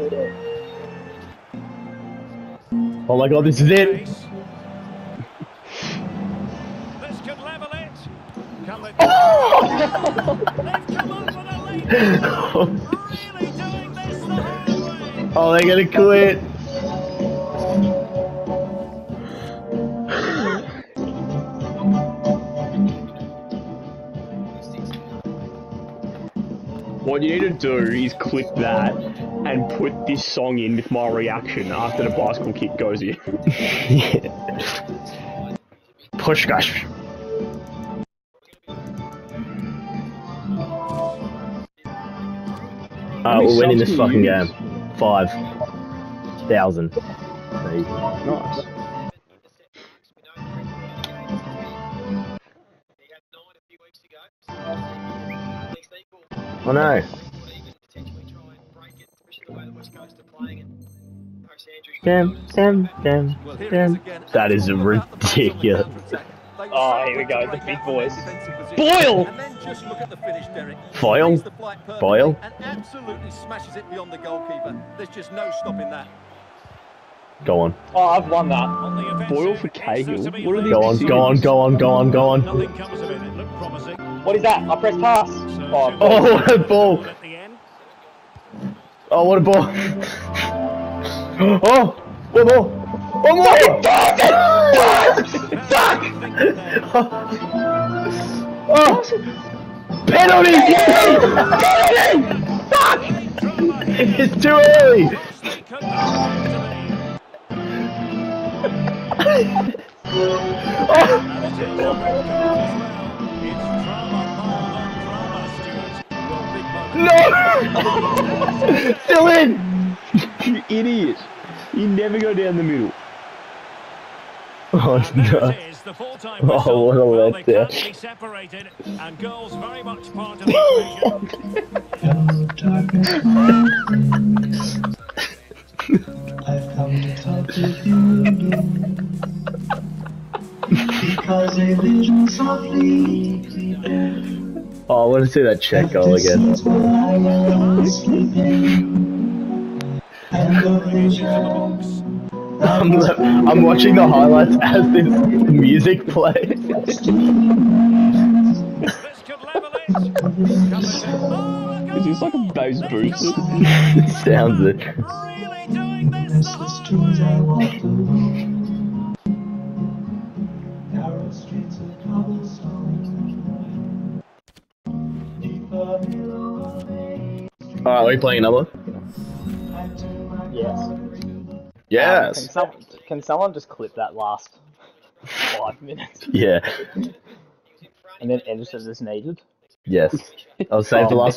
Oh my god, this is it! This could level it. Can they... They've come up with a late really doing this the hard way. Oh, they're gonna quit! What you need to do is click that and put this song in with my reaction after the bicycle kick goes in. Yeah. Push gosh. We're winning this fucking game. 5,000. Nice. Oh no. Damn. That is ridiculous. Oh, here we go, the big boys. Boyle! Foil? Boyle? And absolutely smashes it beyond the goalkeeper. There's just no stopping that. Go on. Oh, I've won that. Boyle for Cahill. What are these? Go on. Nothing comes of it. It looked promising. What is that? I press pass. Oh, what a ball! At the end. Oh, what a ball! Oh, what a ball! One more! Fuck! Oh! Penalty! Penalty! Fuck! It's too early! No! Still in! You idiot! You never go down the middle. Oh no! Oh, what a letdown! And goals very much part of the I've come to talk with you because a vision softly creeping. Oh, I want to see that check goal again. I'm watching the highlights as this music plays. Is this like a bass boost? It sounds it. Alright, are we playing another? Yes. Yes! Can someone just clip that last 5 minutes? Yeah. And then edit it as needed? Yes. I'll save the last